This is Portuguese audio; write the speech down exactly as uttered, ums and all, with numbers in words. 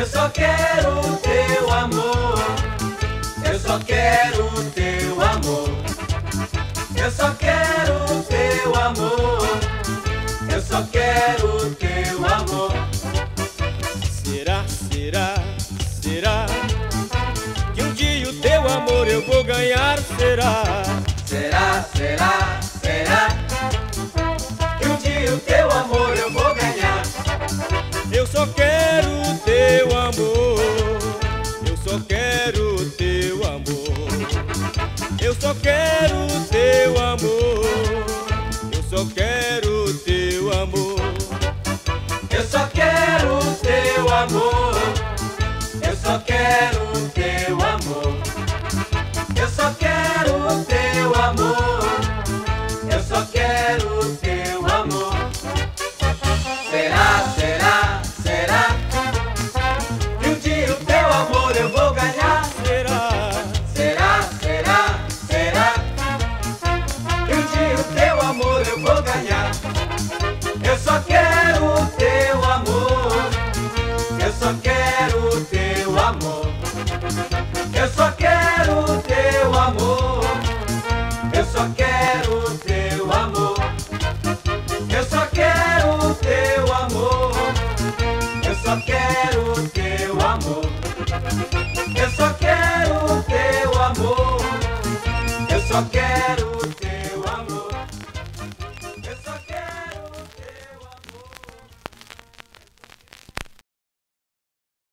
só quero o teu amor. Eu só quero o teu amor. Eu só quero o teu amor. Eu só quero o teu amor. Será, será, será que um dia o teu amor eu vou ganhar? Será? Será, será, será que um dia o teu amor eu vou ganhar? Eu só quero o teu amor. Eu só quero o teu amor. Eu só quero o teu amor. Eu só quero o teu amor. Eu só quero o teu amor. Eu só quero o teu amor. Eu só quero o teu amor. Eu só quero o teu amor. Será, será, será que um dia o teu amor eu vou ganhar? Será? Será, será, será que um dia o teu amor eu vou ganhar? Eu só quero o teu amor. Eu só quero o teu amor. Eu só quero o teu amor. Eu só quero o teu amor. Eu só quero o teu amor. Eu só quero o teu amor. Eu só quero o teu amor. Eu só quero